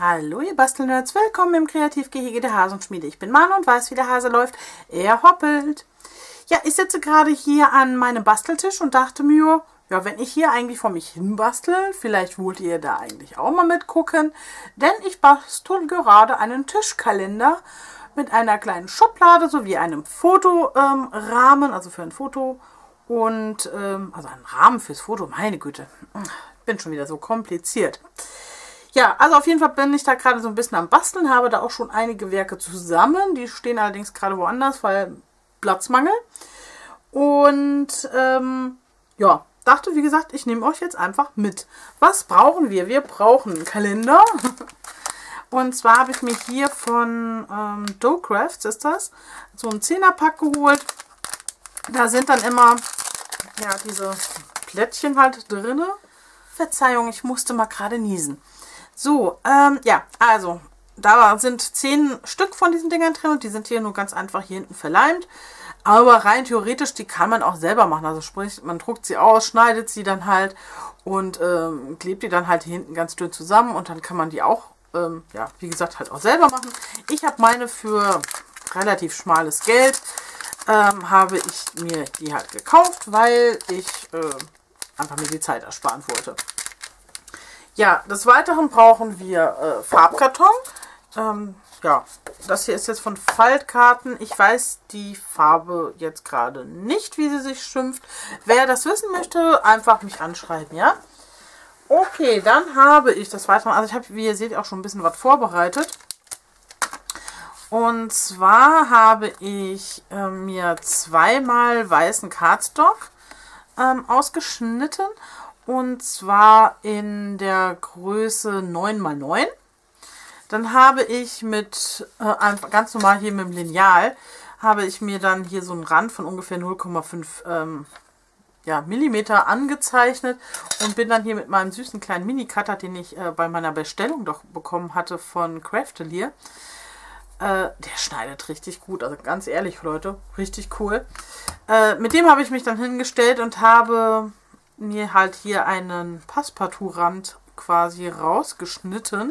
Hallo ihr Bastelnerds, willkommen im Kreativgehege der Hasenschmiede. Ich bin Manu und weiß, wie der Hase läuft. Er hoppelt. Ja, ich sitze gerade hier an meinem Basteltisch und dachte mir, ja, wenn ich hier eigentlich vor mich hin bastel, vielleicht wollt ihr da eigentlich auch mal mitgucken, denn ich bastel gerade einen Tischkalender mit einer kleinen Schublade sowie einem Fotorahmen, also für ein Foto und also einen Rahmen fürs Foto, meine Güte, bin schon wieder so kompliziert. Ja, also auf jeden Fall bin ich da gerade so ein bisschen am Basteln, habe da auch schon einige Werke zusammen. Die stehen allerdings gerade woanders, weil Platzmangel. Und ja, dachte, wie gesagt, ich nehme euch jetzt einfach mit. Was brauchen wir? Wir brauchen einen Kalender. Und zwar habe ich mir hier von Dough Crafts, ist das, so ein 10er-Pack geholt. Da sind dann immer ja diese Plättchen halt drin. Verzeihung, ich musste mal gerade niesen. So, ja, also, da sind 10 Stück von diesen Dingern drin und die sind hier nur ganz einfach hier hinten verleimt. Aber rein theoretisch, die kann man auch selber machen. Also sprich, man druckt sie aus, schneidet sie dann halt und klebt die dann halt hier hinten ganz dünn zusammen und dann kann man die auch, ja, wie gesagt, halt auch selber machen. Ich habe meine für relativ schmales Geld, habe ich mir die halt gekauft, weil ich einfach mir die Zeit ersparen wollte. Ja, des Weiteren brauchen wir Farbkarton. Ja, das hier ist jetzt von Faltkarten. Ich weiß die Farbe jetzt gerade nicht, wie sie sich schimpft. Wer das wissen möchte, einfach mich anschreiben, ja? Okay, dann habe ich das Weitere, also ich habe, wie ihr seht, auch schon ein bisschen was vorbereitet. Und zwar habe ich mir zweimal weißen Cardstock ausgeschnitten. Und zwar in der Größe 9×9. Dann habe ich mit, ganz normal hier mit dem Lineal, habe ich mir dann hier so einen Rand von ungefähr 0,5 ja, Millimeter angezeichnet. Und bin dann hier mit meinem süßen kleinen Mini-Cutter, den ich bei meiner Bestellung doch bekommen hatte von Craftelier. Der schneidet richtig gut, also ganz ehrlich Leute, richtig cool. Mit dem habe ich mich dann hingestellt und habe mir halt hier einen Passepartout-Rand quasi rausgeschnitten.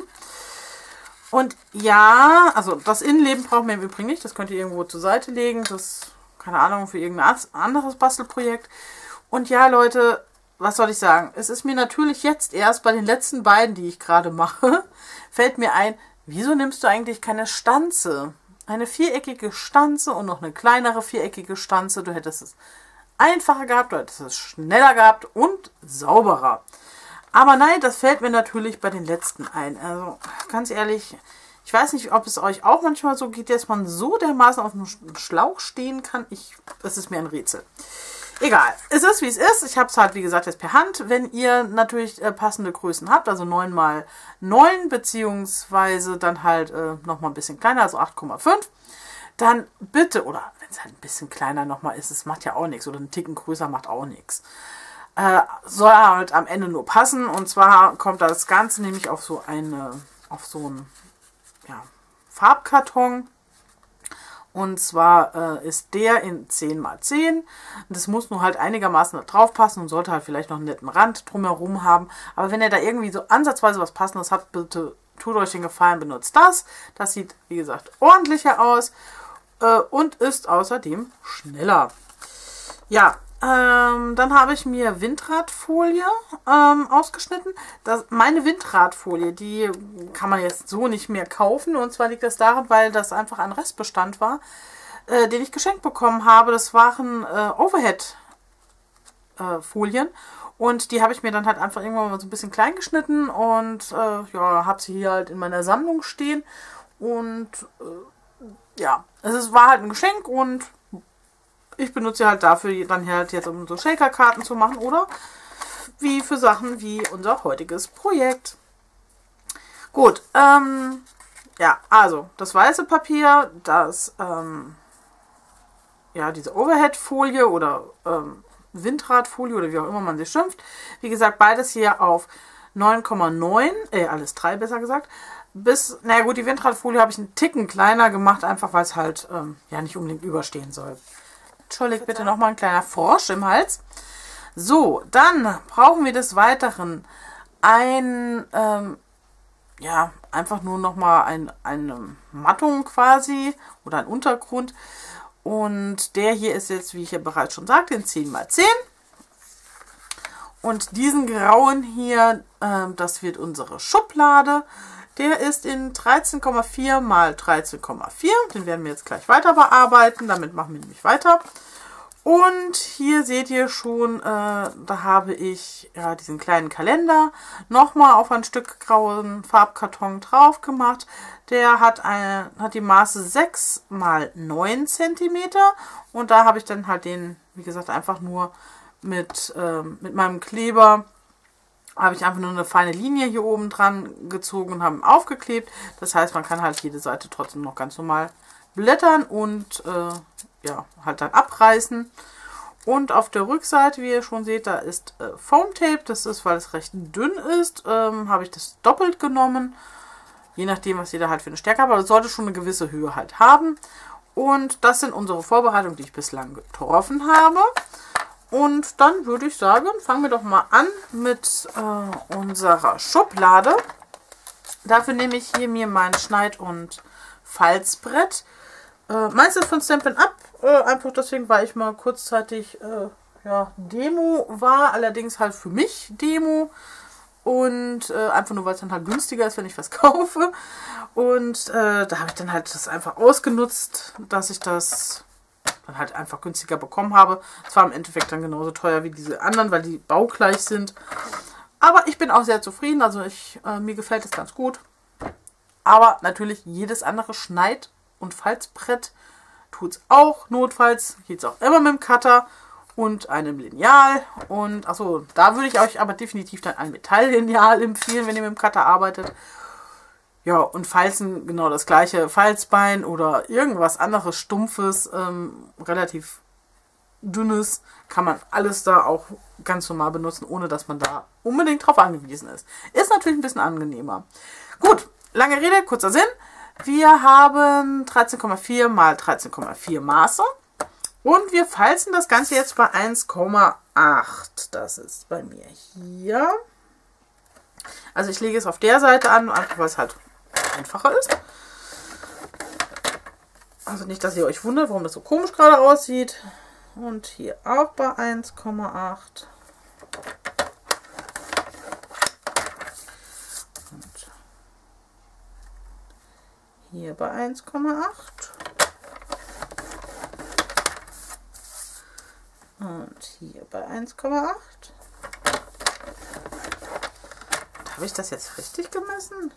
Und ja, also das Innenleben brauchen wir im Übrigen nicht. Das könnt ihr irgendwo zur Seite legen. Das ist, keine Ahnung, für irgendein anderes Bastelprojekt. Und ja, Leute, was soll ich sagen? Es ist mir natürlich jetzt erst bei den letzten beiden, die ich gerade mache, fällt mir ein, wieso nimmst du eigentlich keine Stanze? Eine viereckige Stanze und noch eine kleinere viereckige Stanze. Du hättest es einfacher gehabt, du hättest es schneller gehabt und sauberer. Aber nein, das fällt mir natürlich bei den letzten ein. Also ganz ehrlich, ich weiß nicht, ob es euch auch manchmal so geht, dass man so dermaßen auf einem Schlauch stehen kann. Das ist mir ein Rätsel. Egal, es ist wie es ist. Ich habe es halt, wie gesagt, jetzt per Hand. Wenn ihr natürlich passende Größen habt, also 9×9, beziehungsweise dann halt nochmal ein bisschen kleiner, also 8,5, dann bitte, oder wenn es halt ein bisschen kleiner nochmal ist, es macht ja auch nichts, oder einen Ticken größer macht auch nichts. Soll halt am Ende nur passen, und zwar kommt das Ganze nämlich auf so einen ja, Farbkarton. Und zwar ist der in 10×10. Das muss nur halt einigermaßen da drauf passen und sollte halt vielleicht noch einen netten Rand drumherum haben. Aber wenn ihr da irgendwie so ansatzweise was Passendes habt, bitte tut euch den Gefallen, benutzt das. Das sieht, wie gesagt, ordentlicher aus und ist außerdem schneller. Ja, dann habe ich mir Windradfolie ausgeschnitten. Meine Windradfolie, die kann man jetzt so nicht mehr kaufen. Und zwar liegt das daran, weil das einfach ein Restbestand war, den ich geschenkt bekommen habe. Das waren Overhead-Folien. Und die habe ich mir dann halt einfach irgendwann mal so ein bisschen klein geschnitten. Und ja, habe sie hier halt in meiner Sammlung stehen. Und ja, war halt ein Geschenk und ich benutze halt dafür dann halt jetzt, um so Shaker-Karten zu machen oder wie für Sachen wie unser heutiges Projekt. Gut, ja, also das weiße Papier, das, ja, diese Overhead-Folie oder Windradfolie oder wie auch immer man sie schimpft. Wie gesagt, beides hier auf 9,9, alles 3 besser gesagt. Naja gut, die Windradfolie habe ich einen Ticken kleiner gemacht, einfach weil es halt ja nicht unbedingt überstehen soll. Entschuldigt bitte nochmal ein kleiner Frosch im Hals. So, dann brauchen wir des Weiteren ein ja, einfach nur nochmal eine Mattung quasi oder ein Untergrund. Und der hier ist jetzt, wie ich ja bereits schon sagte, in 10×10. Und diesen grauen hier, das wird unsere Schublade. Der ist in 13,4×13,4. Den werden wir jetzt gleich weiter bearbeiten. Damit machen wir nämlich weiter. Und hier seht ihr schon, da habe ich ja diesen kleinen Kalender nochmal auf ein Stück grauen Farbkarton drauf gemacht. Der hat die Maße 6×9 cm. Und da habe ich dann halt den, wie gesagt, einfach nur mit meinem Kleber habe ich einfach nur eine feine Linie hier oben dran gezogen und habe aufgeklebt. Das heißt, man kann halt jede Seite trotzdem noch ganz normal blättern und ja, halt dann abreißen. Und auf der Rückseite, wie ihr schon seht, da ist Foam Tape. Das ist, weil es recht dünn ist, habe ich das doppelt genommen. Je nachdem, was jeder halt für eine Stärke hat. Aber es sollte schon eine gewisse Höhe halt haben. Und das sind unsere Vorbereitungen, die ich bislang getroffen habe. Und dann würde ich sagen, fangen wir doch mal an mit unserer Schublade. Dafür nehme ich hier mir mein Schneid- und Falzbrett. Meins ist von Stampin' Up, einfach deswegen, weil ich mal kurzzeitig ja, Demo war, allerdings halt für mich Demo. Und einfach nur, weil es dann halt günstiger ist, wenn ich was kaufe. Und da habe ich dann halt das einfach ausgenutzt, dass ich das dann halt einfach günstiger bekommen habe. Es war im Endeffekt dann genauso teuer wie diese anderen, weil die baugleich sind. Aber ich bin auch sehr zufrieden, also mir gefällt es ganz gut. Aber natürlich jedes andere Schneid- und Falzbrett tut es auch. Notfalls geht es auch immer mit dem Cutter und einem Lineal. Und achso, da würde ich euch aber definitiv dann ein Metalllineal empfehlen, wenn ihr mit dem Cutter arbeitet. Ja, und Falzen genau das gleiche. Falzbein oder irgendwas anderes Stumpfes, relativ dünnes, kann man alles da auch ganz normal benutzen, ohne dass man da unbedingt drauf angewiesen ist. Ist natürlich ein bisschen angenehmer. Gut, lange Rede, kurzer Sinn. Wir haben 13,4×13,4 Maße und wir falzen das Ganze jetzt bei 1,8. Das ist bei mir hier. Also ich lege es auf der Seite an, einfach weil es halt einfacher ist. Also nicht, dass ihr euch wundert, warum das so komisch gerade aussieht. Und hier auch bei 1,8. Und hier bei 1,8. Und hier bei 1,8. Habe ich das jetzt richtig gemessen?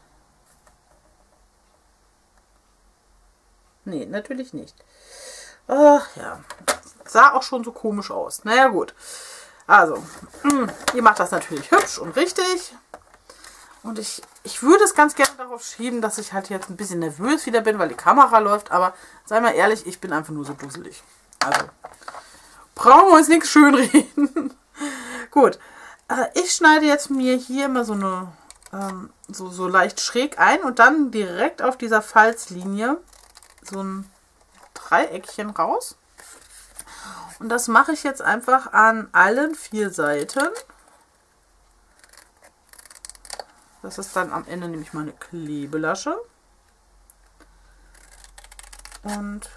Nee, natürlich nicht. Ach ja, sah auch schon so komisch aus. Naja gut, also, ihr macht das natürlich hübsch und richtig. Und ich würde es ganz gerne darauf schieben, dass ich halt jetzt ein bisschen nervös wieder bin, weil die Kamera läuft. Aber sei mal ehrlich, ich bin einfach nur so dusselig. Also, brauchen wir uns nichts schönreden. Gut, ich schneide jetzt mir hier immer so eine so leicht schräg ein und dann direkt auf dieser Falzlinie so ein Dreieckchen raus. Und das mache ich jetzt einfach an allen 4 Seiten. Das ist dann am Ende nämlich meine Klebelasche. Und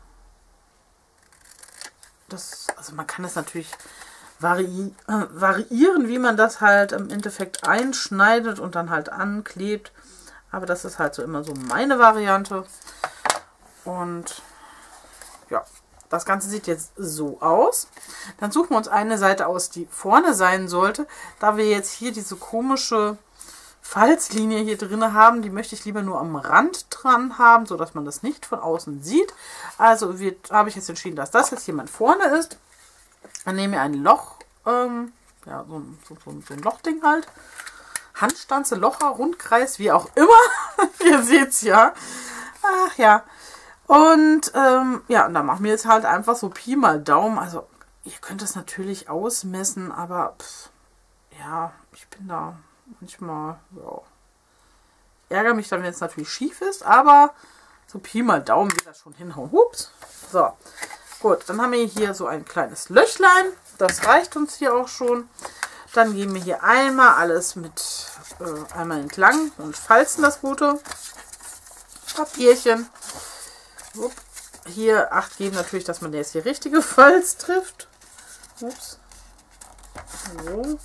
das, also man kann das natürlich variieren, wie man das halt im Endeffekt einschneidet und dann halt anklebt. Aber das ist halt so immer so meine Variante. Und ja, das Ganze sieht jetzt so aus. Dann suchen wir uns eine Seite aus, die vorne sein sollte. Da wir jetzt hier diese komische Falzlinie hier drin haben, die möchte ich lieber nur am Rand dran haben, sodass man das nicht von außen sieht. Also habe ich jetzt entschieden, dass das jetzt jemand vorne ist. Dann nehme ich ein Loch, ja, so ein Lochding halt. Handstanze, Locher, Rundkreis, wie auch immer. Ihr seht es ja. Ach ja. Und ja, und dann machen wir jetzt halt einfach so Pi mal Daumen. Also ihr könnt es natürlich ausmessen, aber ja, ich bin da manchmal, ja, ärgere mich dann, wenn es natürlich schief ist, aber so Pi mal Daumen wird das schon hinhauen. Hups. So, gut, dann haben wir hier so ein kleines Löchlein. Das reicht uns hier auch schon. Dann gehen wir hier einmal alles mit einmal entlang und falzen das gute Papierchen. Upp. Hier Acht geben natürlich, dass man jetzt die richtige Falz trifft. Ups. So.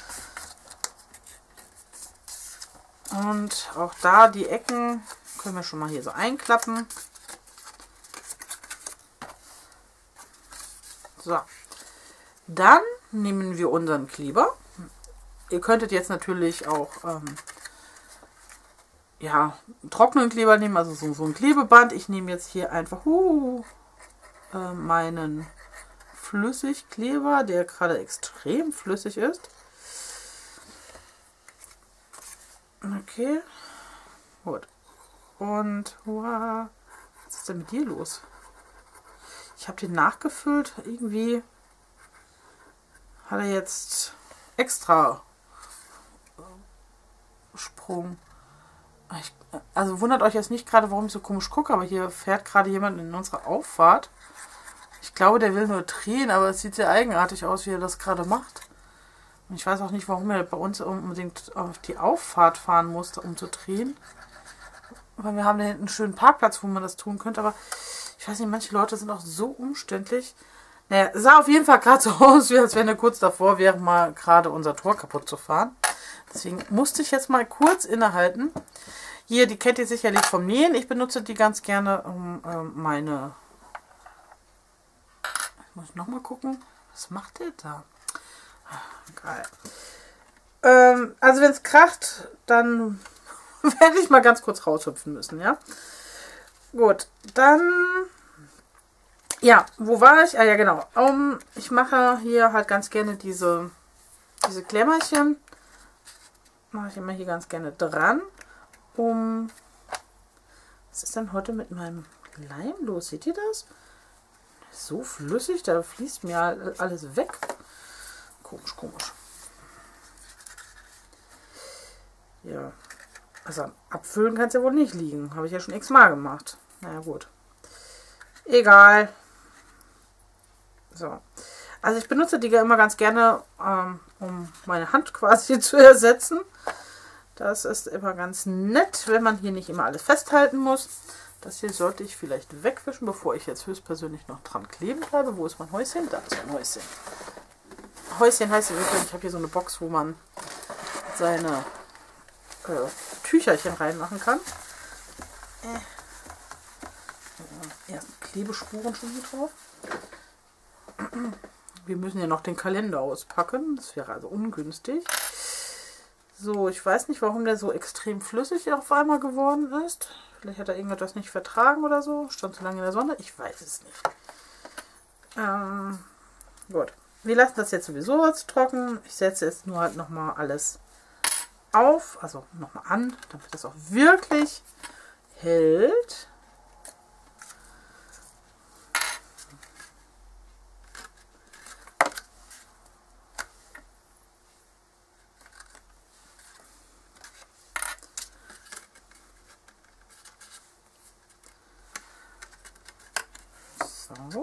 Und auch da die Ecken können wir schon mal hier so einklappen. So. Dann nehmen wir unseren Kleber. Ihr könntet jetzt natürlich auch ja, trockenen Kleber nehmen, also so ein Klebeband. Ich nehme jetzt hier einfach meinen Flüssigkleber, der gerade extrem flüssig ist. Okay, gut. Und wow, was ist denn mit dir los? Ich habe den nachgefüllt. Irgendwie hat er jetzt extra Sprung. Also wundert euch jetzt nicht gerade, warum ich so komisch gucke, aber hier fährt gerade jemand in unsere Auffahrt. Ich glaube, der will nur drehen, aber es sieht sehr eigenartig aus, wie er das gerade macht. Und ich weiß auch nicht, warum er bei uns unbedingt auf die Auffahrt fahren musste, um zu drehen. Weil wir haben da hinten einen schönen Parkplatz, wo man das tun könnte, aber ich weiß nicht, manche Leute sind auch so umständlich. Naja, sah auf jeden Fall gerade so aus, wie als wenn er kurz davor wäre, mal gerade unser Tor kaputt zu fahren. Deswegen musste ich jetzt mal kurz innehalten. Hier, die kennt ihr sicherlich vom Nähen. Ich benutze die ganz gerne, um meine... Ich muss nochmal gucken. Was macht der da? Geil. Also wenn es kracht, dann werde ich mal ganz kurz raushüpfen müssen, ja? Gut, dann... Ja, wo war ich? Ah ja, genau. Ich mache hier halt ganz gerne diese Klemmerchen. Mache ich immer hier ganz gerne dran. Was ist denn heute mit meinem Leim los? Seht ihr das? So flüssig, da fließt mir alles weg. Komisch, komisch. Ja, also abfüllen kann es ja wohl nicht liegen. Habe ich ja schon x-mal gemacht. Naja, gut. Egal. So. Also ich benutze die immer ganz gerne, um meine Hand quasi zu ersetzen. Das ist immer ganz nett, wenn man hier nicht immer alles festhalten muss. Das hier sollte ich vielleicht wegwischen, bevor ich jetzt höchstpersönlich noch dran kleben bleibe. Wo ist mein Häuschen? Da ist mein Häuschen. Häuschen heißt übrigens, ich habe hier so eine Box, wo man seine Tücherchen reinmachen kann. Erst Klebespuren schon hier drauf. Wir müssen ja noch den Kalender auspacken. Das wäre also ungünstig. So, ich weiß nicht, warum der so extrem flüssig auf einmal geworden ist. Vielleicht hat er irgendetwas nicht vertragen oder so. Stand zu lange in der Sonne. Ich weiß es nicht. Gut. Wir lassen das jetzt sowieso jetzt trocken. Ich setze jetzt nur halt nochmal alles auf. Also nochmal an, damit das auch wirklich hält. So.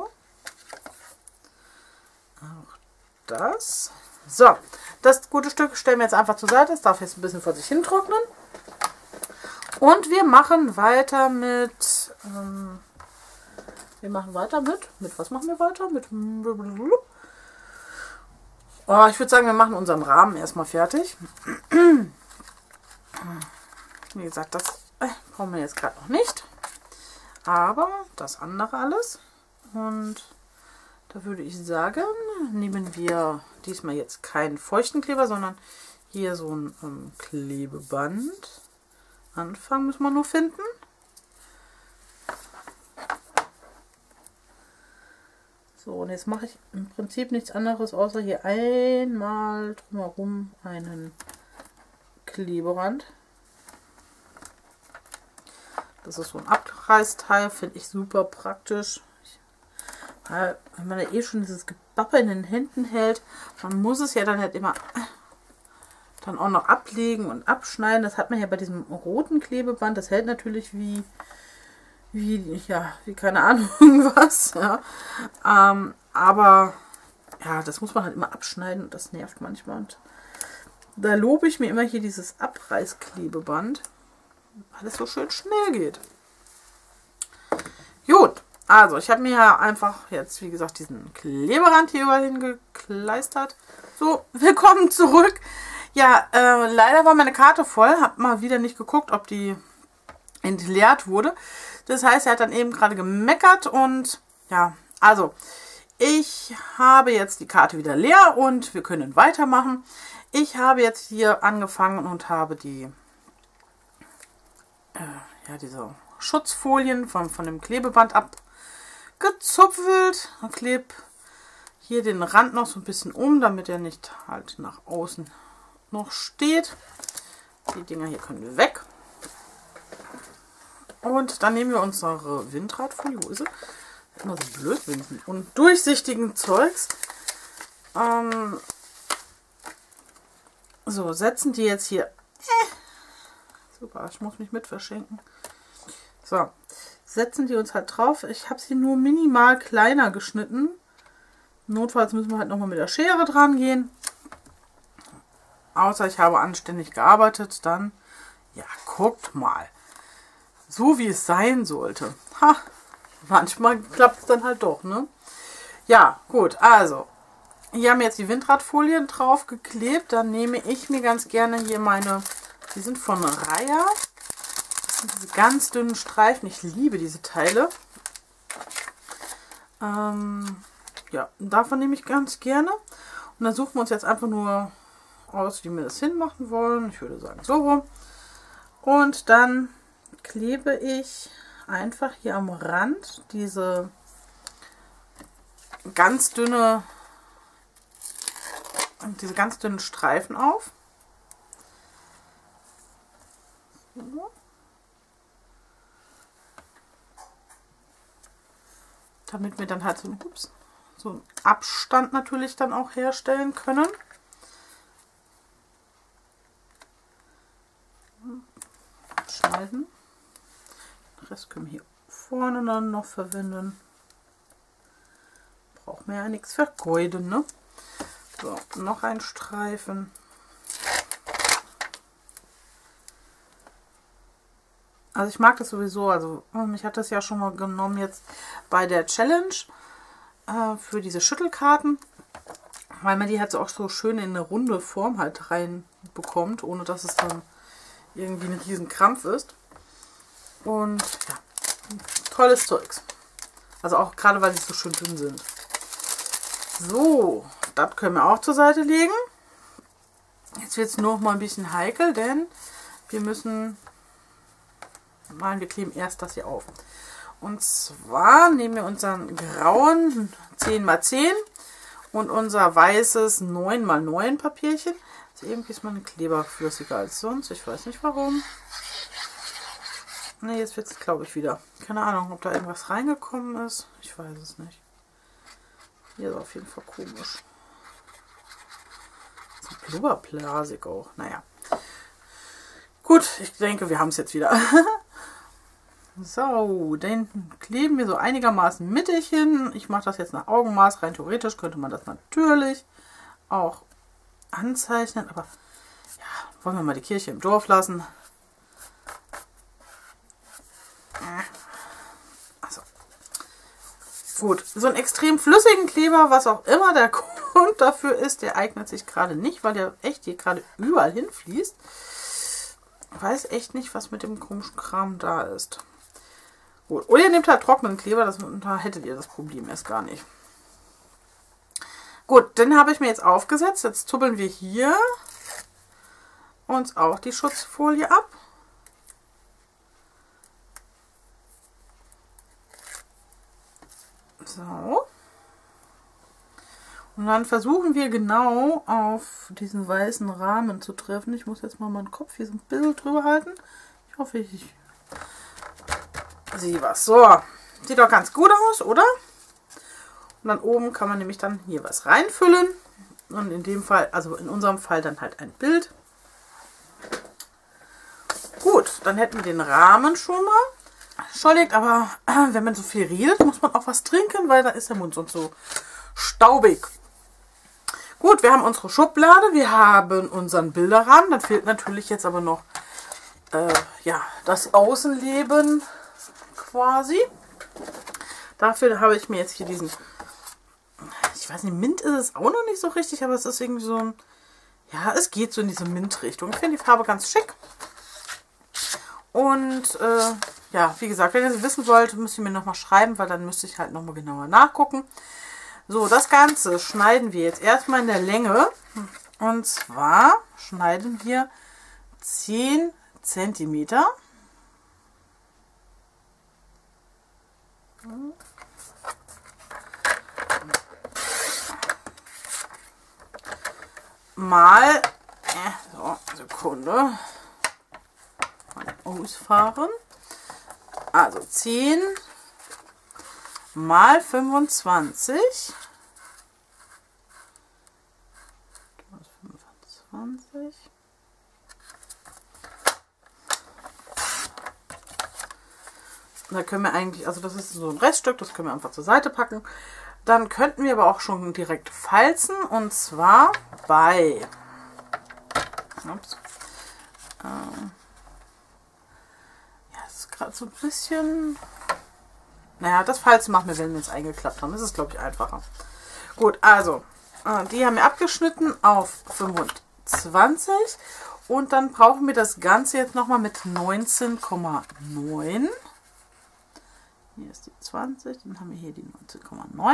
Auch das. So, das gute Stück stellen wir jetzt einfach zur Seite. Es darf jetzt ein bisschen vor sich hin trocknen. Und wir machen weiter mit... Mit was machen wir weiter? Ich würde sagen, wir machen unseren Rahmen erstmal fertig. Wie gesagt, das brauchen wir jetzt gerade noch nicht. Aber das andere alles. Und da würde ich sagen, nehmen wir diesmal jetzt keinen feuchten Kleber, sondern hier so ein Klebeband. Anfang müssen wir nur finden. So, und jetzt mache ich im Prinzip nichts anderes, außer hier einmal drumherum einen Kleberand. Das ist so ein Abreißteil, finde ich super praktisch. Wenn man ja eh schon dieses Gebappe in den Händen hält, man muss es ja dann halt immer dann auch noch ablegen und abschneiden. Das hat man ja bei diesem roten Klebeband. Das hält natürlich wie keine Ahnung was. Ja. Aber ja, das muss man halt immer abschneiden und das nervt manchmal. Und da lobe ich mir immer hier dieses Abreißklebeband, weil es so schön schnell geht. Gut, also ich habe mir ja einfach jetzt, wie gesagt, diesen Kleberand hier überall hingekleistert. So, willkommen zurück. Ja, leider war meine Karte voll. Habe mal wieder nicht geguckt, ob die entleert wurde. Das heißt, er hat dann eben gerade gemeckert und ja, also ich habe jetzt die Karte wieder leer und wir können weitermachen. Ich habe jetzt hier angefangen und habe die diese Schutzfolien von dem Klebeband abgezupfelt und klebe hier den Rand noch so ein bisschen um, damit er nicht halt nach außen noch steht. Die Dinger hier können wir weg. Und dann nehmen wir unsere Windradfolie. Wo ist sie? Immer so blöd winden. Und durchsichtigen Zeugs. So, setzen die jetzt hier. Super, ich muss mich mit verschenken. So, setzen die uns halt drauf. Ich habe sie nur minimal kleiner geschnitten. Notfalls müssen wir halt nochmal mit der Schere dran gehen. Außer ich habe anständig gearbeitet, dann, ja, guckt mal. So wie es sein sollte. Ha, manchmal klappt es dann halt doch, ne? Ja, gut, also, hier haben wir jetzt die Windradfolien drauf geklebt. Dann nehme ich mir ganz gerne hier meine, die sind von Reiher. Das sind diese ganz dünnen Streifen. Ich liebe diese Teile. Ja, davon nehme ich ganz gerne. Und dann suchen wir uns jetzt einfach nur aus, wie wir das hinmachen wollen. Ich würde sagen so rum. Und dann klebe ich einfach hier am Rand diese ganz dünnen Streifen auf. So. Damit wir dann halt so einen Abstand natürlich dann auch herstellen können. Abschneiden. Den Rest können wir hier vorne dann noch verwenden. Braucht man ja nichts vergeuden, ne? So, noch ein Streifen. Also ich mag das sowieso, also ich hatte das ja schon mal genommen jetzt bei der Challenge für diese Schüttelkarten, weil man die halt auch so schön in eine runde Form halt reinbekommt, ohne dass es dann irgendwie ein riesen Krampf ist. Und ja, tolles Zeugs. Also auch gerade, weil sie so schön dünn sind. So, das können wir auch zur Seite legen. Jetzt wird es noch mal ein bisschen heikel, denn wir müssen... Nein, wir kleben erst das hier auf. Und zwar nehmen wir unseren grauen 10×10 und unser weißes 9×9 Papierchen. Also irgendwie ist meine Kleber flüssiger als sonst. Ich weiß nicht warum. Ne, jetzt wird es, glaube ich, wieder. Keine Ahnung, ob da irgendwas reingekommen ist. Ich weiß es nicht. Hier ist auf jeden Fall komisch. So blubberblasig auch. Naja. Gut, ich denke, wir haben es jetzt wieder. So, dann kleben wir so einigermaßen mittig hin. Ich mache das jetzt nach Augenmaß. Rein theoretisch könnte man das natürlich auch anzeichnen. Aber ja, wollen wir mal die Kirche im Dorf lassen. Also, gut, so einen extrem flüssigen Kleber, was auch immer der Grund dafür ist, der eignet sich gerade nicht, weil der echt hier gerade überall hinfließt. Ich weiß echt nicht, was mit dem komischen Kram da ist. Gut, oder ihr nehmt halt trockenen Kleber, da hättet ihr das Problem erst gar nicht. Gut, den habe ich mir jetzt aufgesetzt. Jetzt tubbeln wir hier uns auch die Schutzfolie ab. So. Und dann versuchen wir genau auf diesen weißen Rahmen zu treffen. Ich muss jetzt mal meinen Kopf hier so ein bisschen drüber halten. Ich hoffe, ich sehe was. So, sieht doch ganz gut aus, oder? Und dann oben kann man nämlich dann hier was reinfüllen. Und in dem Fall, also in unserem Fall dann halt ein Bild. Gut, dann hätten wir den Rahmen schon mal. Entschuldigt, aber wenn man so viel redet, muss man auch was trinken, weil da ist der Mund sonst so staubig. Gut, wir haben unsere Schublade, wir haben unseren Bilderrahmen. Dann fehlt natürlich jetzt aber noch ja, das Außenleben quasi. Dafür habe ich mir jetzt hier diesen, ich weiß nicht, Mint ist es auch noch nicht so richtig, aber es ist irgendwie so ein, ja, es geht so in diese Mint-Richtung. Ich finde die Farbe ganz schick. Und ja, wie gesagt, wenn ihr es wissen wollt, müsst ihr mir nochmal schreiben, weil dann müsste ich halt nochmal genauer nachgucken. So, das Ganze schneiden wir jetzt erstmal in der Länge. Und zwar schneiden wir 10 Zentimeter. Mal, so, Sekunde, mal ausfahren. Also 10 mal 25. 25. Da können wir eigentlich, also das ist so ein Reststück, das können wir einfach zur Seite packen. Dann könnten wir aber auch schon direkt falzen, und zwar bei, ups, ja, das ist gerade so ein bisschen, naja, das Falzen machen wir, wenn wir es eingeklappt haben. Das ist, glaube ich, einfacher. Gut, also, die haben wir abgeschnitten auf 25 und dann brauchen wir das Ganze jetzt nochmal mit 19,9. Hier ist die 20, dann haben wir hier die 19,9.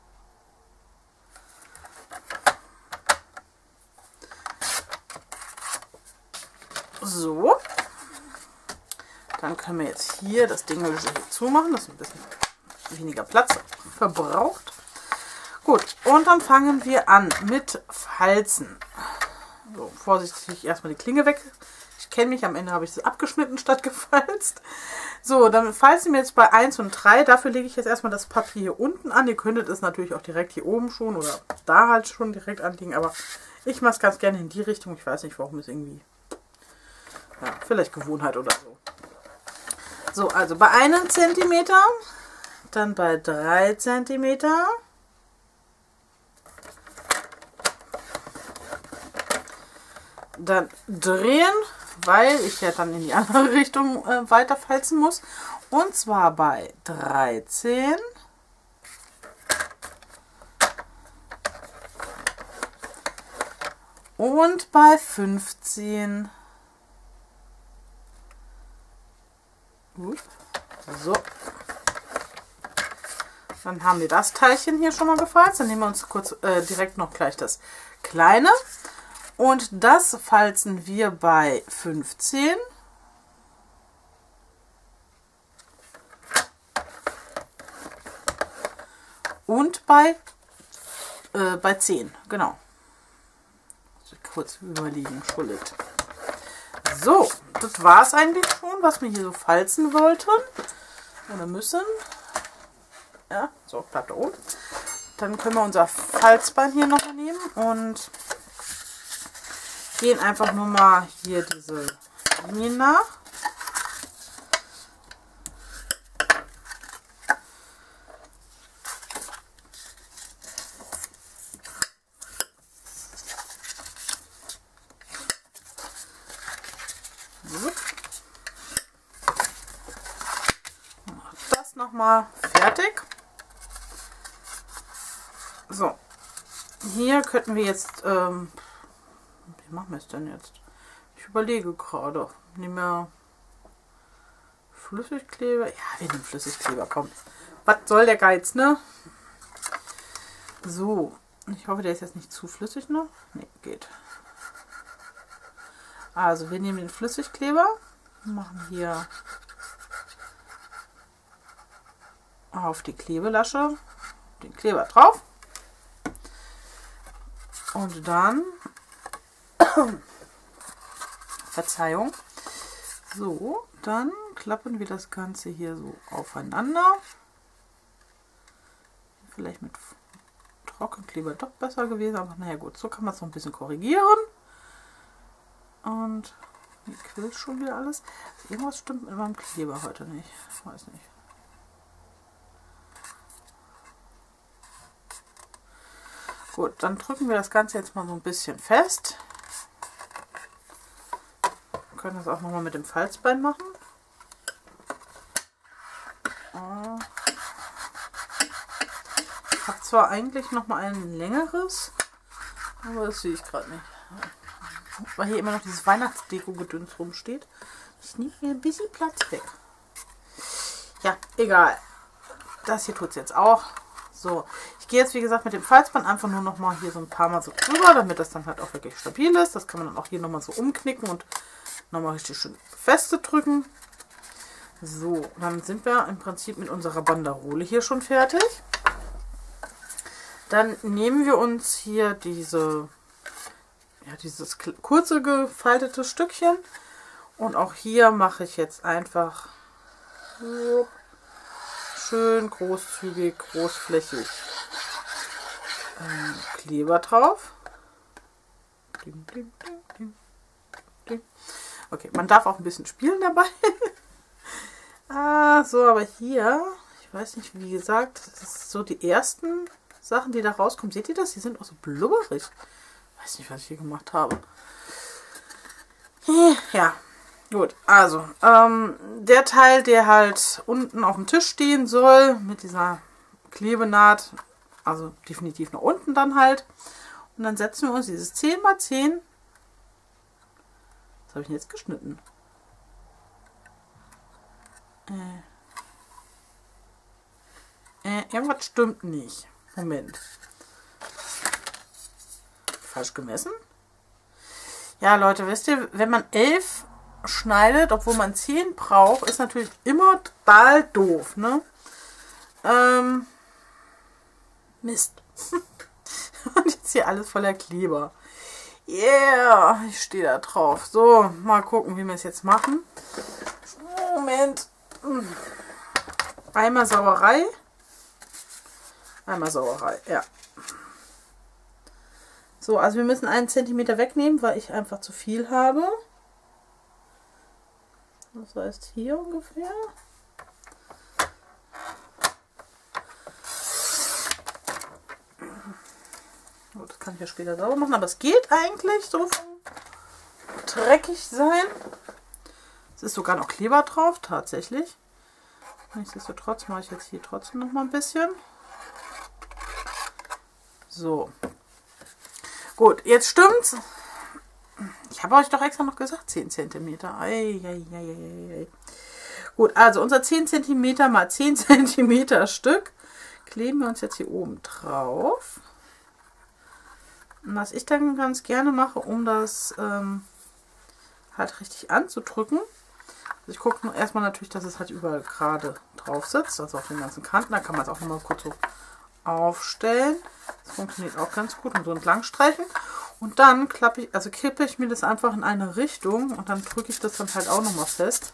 So, dann können wir jetzt hier das Ding hier zumachen, das ein bisschen weniger Platz verbraucht. Gut, und dann fangen wir an mit Falzen. So, vorsichtig erstmal die Klinge weg. Ich kenne mich, am Ende habe ich es abgeschnitten statt gefalzt. So, dann falzen wir jetzt bei 1 und 3. Dafür lege ich jetzt erstmal das Papier hier unten an. Ihr könntet es natürlich auch direkt hier oben schon oder da halt schon direkt anlegen, aber ich mache es ganz gerne in die Richtung. Ich weiß nicht, warum es irgendwie, ja, vielleicht Gewohnheit oder so. So, also bei 1 cm, dann bei 3 cm. Dann drehen, weil ich ja dann in die andere Richtung weiterfalzen muss. Und zwar bei 13. Und bei 15. So. Dann haben wir das Teilchen hier schon mal gefalzt. Dann nehmen wir uns kurz direkt noch gleich das kleine. Und das falzen wir bei 15. Und bei 10, genau. Kurz überlegen, Schuldet. So, das war es eigentlich schon, was wir hier so falzen wollten. Oder müssen. Ja, so, bleibt da oben. Dann können wir unser Falzbein hier noch nehmen und gehen einfach nur mal hier diese Linie nach. So. Das nochmal fertig. So, hier könnten wir jetzt wie machen wir es denn jetzt? Ich überlege gerade. Nehmen wir Flüssigkleber? Ja, wir nehmen Flüssigkleber, komm. Was soll der Geiz, ne? So, ich hoffe, der ist jetzt nicht zu flüssig noch. Ne, geht. Also, wir nehmen den Flüssigkleber, machen hier auf die Klebelasche den Kleber drauf. Und dann Verzeihung. So, dann klappen wir das Ganze hier so aufeinander. Vielleicht mit Trockenkleber doch besser gewesen, aber naja gut, so kann man es noch ein bisschen korrigieren. Und hier quillt schon wieder alles. Irgendwas stimmt mit meinem Kleber heute nicht. Ich weiß nicht. Gut, dann drücken wir das Ganze jetzt mal so ein bisschen fest. Wir können das auch nochmal mit dem Falzbein machen. Ich habe zwar eigentlich nochmal ein längeres, aber das sehe ich gerade nicht. Weil hier immer noch dieses Weihnachtsdeko-Gedöns rumsteht. Ich nehme mir ein bisschen Platz weg. Ja, egal. Das hier tut es jetzt auch. So, ich gehe jetzt wie gesagt mit dem Falzband einfach nur noch mal hier so ein paar Mal so drüber, damit das dann halt auch wirklich stabil ist. Das kann man dann auch hier nochmal so umknicken und nochmal richtig schön feste drücken. So, dann sind wir im Prinzip mit unserer Banderole hier schon fertig. Dann nehmen wir uns hier dieses kurze gefaltete Stückchen und auch hier mache ich jetzt einfach schön großzügig, großflächig Kleber drauf. Okay, man darf auch ein bisschen spielen dabei. So, aber hier, ich weiß nicht, wie gesagt, das ist so die ersten Sachen, die da rauskommen. Seht ihr das? Die sind auch so blubberig. Ich weiß nicht, was ich hier gemacht habe. Ja, gut. Also, der Teil, der halt unten auf dem Tisch stehen soll, mit dieser Klebenaht, also definitiv nach unten dann halt. Und dann setzen wir uns dieses 10×10. Was habe ich denn jetzt geschnitten? Irgendwas stimmt nicht. Moment. Falsch gemessen? Ja, Leute, wisst ihr, wenn man 11 schneidet, obwohl man 10 braucht, ist natürlich immer total doof, ne? Mist. Und jetzt hier alles voller Kleber. Yeah, ich stehe da drauf. So, mal gucken, wie wir es jetzt machen. Moment. Einmal Sauerei. Einmal Sauerei, ja. So, also wir müssen 1 Zentimeter wegnehmen, weil ich einfach zu viel habe. Das heißt hier ungefähr. Oh, das kann ich ja später sauber machen, aber es geht eigentlich so vom dreckig sein. Es ist sogar noch Kleber drauf, tatsächlich. Nichtsdestotrotz mache ich jetzt hier trotzdem noch mal ein bisschen. So. Gut, jetzt stimmt's. Ich habe euch doch extra noch gesagt, 10 cm. Gut, also unser 10 cm mal 10 cm Stück kleben wir uns jetzt hier oben drauf. Und was ich dann ganz gerne mache, um das halt richtig anzudrücken. Also ich gucke erstmal natürlich, dass es halt überall gerade drauf sitzt, also auf den ganzen Kanten. Da kann man es auch nochmal kurz so aufstellen. Das funktioniert auch ganz gut und so entlang streichen. Und dann kippe ich mir das einfach in eine Richtung und dann drücke ich das dann halt auch nochmal fest.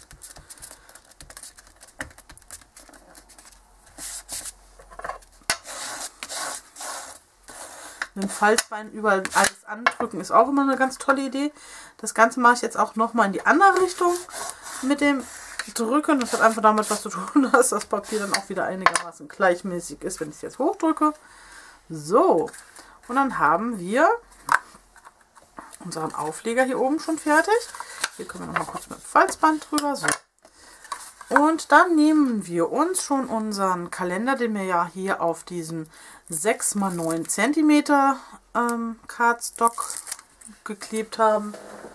Mit dem Falzbein überall alles andrücken ist auch immer eine ganz tolle Idee. Das Ganze mache ich jetzt auch nochmal in die andere Richtung mit dem Drücken. Das hat einfach damit was zu tun, dass das Papier dann auch wieder einigermaßen gleichmäßig ist, wenn ich es jetzt hochdrücke. So, und dann haben wir unseren Aufleger hier oben schon fertig. Hier können wir noch mal kurz mit dem Falzband drüber. So. Und dann nehmen wir uns schon unseren Kalender, den wir ja hier auf diesen 6×9 cm Cardstock geklebt haben,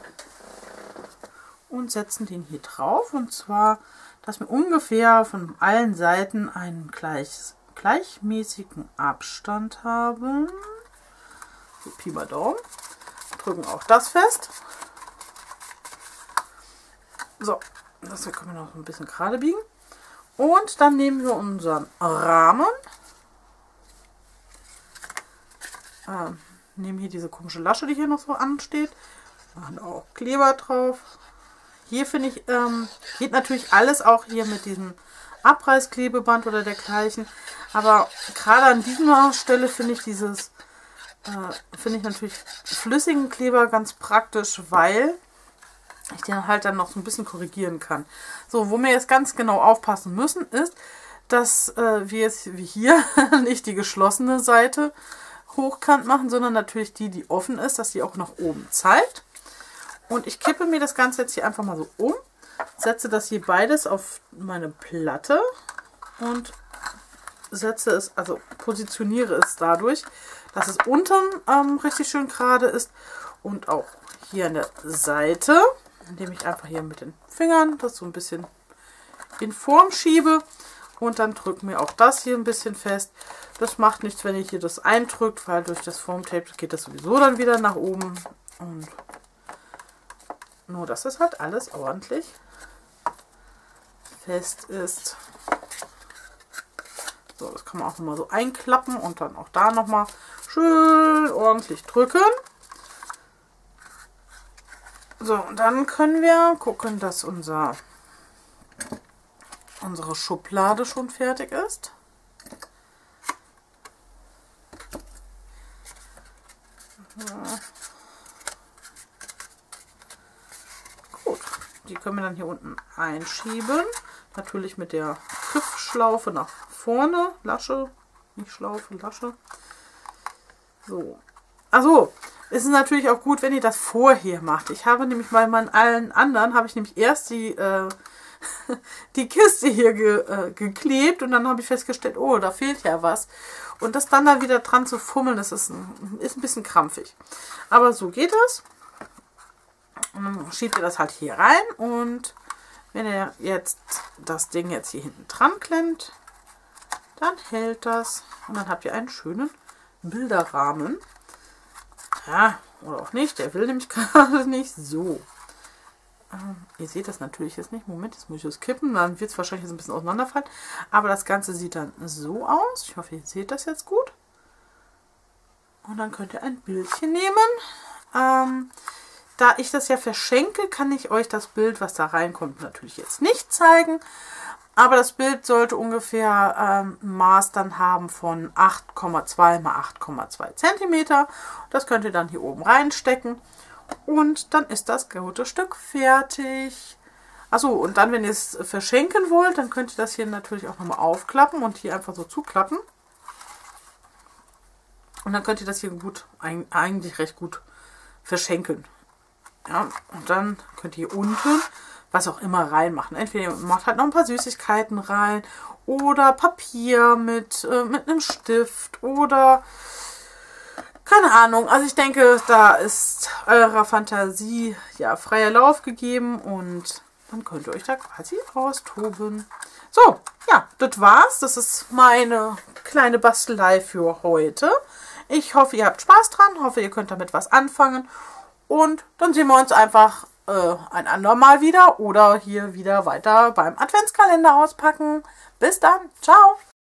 und setzen den hier drauf. Und zwar, dass wir ungefähr von allen Seiten einen gleichmäßigen Abstand haben. So, Pi mal Daumen. Drücken auch das fest. So, das hier können wir noch ein bisschen gerade biegen. Und dann nehmen wir unseren Rahmen. Nehmen hier diese komische Lasche, die hier noch so ansteht. Machen auch Kleber drauf. Hier finde ich, geht natürlich alles auch hier mit diesem Abreißklebeband oder dergleichen. Aber gerade an dieser Stelle finde ich natürlich flüssigen Kleber ganz praktisch, weil ich den halt dann noch so ein bisschen korrigieren kann. So, wo wir jetzt ganz genau aufpassen müssen, ist, dass wir jetzt wie hier nicht die geschlossene Seite hochkant machen, sondern natürlich die, die offen ist, dass die auch nach oben zeigt. Und ich kippe mir das Ganze jetzt hier einfach mal so um, setze das hier beides auf meine Platte und setze es, also positioniere es dadurch, dass es unten richtig schön gerade ist und auch hier an der Seite, indem ich einfach hier mit den Fingern das so ein bisschen in Form schiebe und dann drücken wir auch das hier ein bisschen fest. Das macht nichts, wenn ihr hier das eindrückt, weil durch das Formtape geht das sowieso dann wieder nach oben. Und nur, dass das halt alles ordentlich fest ist. So, das kann man auch nochmal so einklappen und dann auch da nochmal schön ordentlich drücken. So, und dann können wir gucken, dass unsere Schublade schon fertig ist. Gut, die können wir dann hier unten einschieben. Natürlich mit der Griffschlaufe nach vorne. Lasche, nicht Schlaufe, Lasche. So. Also, es ist natürlich auch gut, wenn ihr das vorher macht. Ich habe nämlich bei meinen allen anderen, habe ich nämlich erst die Kiste hier geklebt und dann habe ich festgestellt, oh, da fehlt ja was. Und das dann da wieder dran zu fummeln, das ist ein bisschen krampfig. Aber so geht es. Und dann schiebt ihr das halt hier rein und wenn ihr jetzt das Ding jetzt hier hinten dran klemmt, dann hält das und dann habt ihr einen schönen Bilderrahmen. Ja, oder auch nicht, der will nämlich gerade nicht so. Ihr seht das natürlich jetzt nicht. Moment, jetzt muss ich das kippen. Dann wird es wahrscheinlich jetzt ein bisschen auseinanderfallen. Aber das Ganze sieht dann so aus. Ich hoffe, ihr seht das jetzt gut. Und dann könnt ihr ein Bildchen nehmen. Da ich das ja verschenke, kann ich euch das Bild, was da reinkommt, natürlich jetzt nicht zeigen. Aber das Bild sollte ungefähr ein Maß dann haben von 8,2 x 8,2 cm. Das könnt ihr dann hier oben reinstecken. Und dann ist das gute Stück fertig. Achso, und dann, wenn ihr es verschenken wollt, dann könnt ihr das hier natürlich auch nochmal aufklappen und hier einfach so zuklappen. Und dann könnt ihr das hier gut, eigentlich recht gut verschenken. Ja, und dann könnt ihr hier unten was auch immer reinmachen. Entweder ihr macht halt noch ein paar Süßigkeiten rein oder Papier mit einem Stift oder keine Ahnung. Also ich denke, da ist eurer Fantasie ja freier Lauf gegeben und dann könnt ihr euch da quasi austoben. So, ja, das war's. Das ist meine kleine Bastelei für heute. Ich hoffe, ihr habt Spaß dran. Hoffe, ihr könnt damit was anfangen. Und dann sehen wir uns einfach ein andermal wieder oder hier wieder weiter beim Adventskalender auspacken. Bis dann. Ciao.